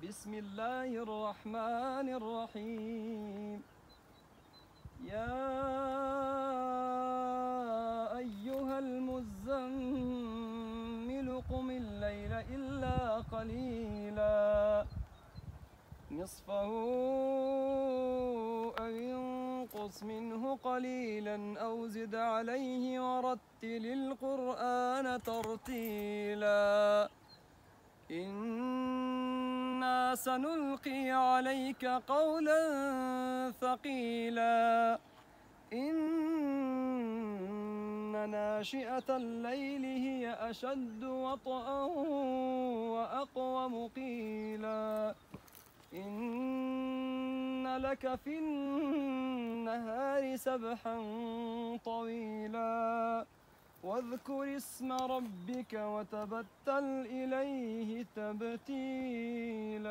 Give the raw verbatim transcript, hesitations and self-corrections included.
بسم الله الرحمن الرحيم. يا أيها المزمل قم الليل إلا قليلا نصفه أو انقص منه قليلا أو زد عليه ورتل القرآن ترتيلا إنا سنلقي عليك قولا ثقيلا إن ناشئة الليل هي أشد وطئا وأقوم قيلا إن لك في النهار سبحا طويلا واذكر اسم ربك وتبتل إليه تبتيلا.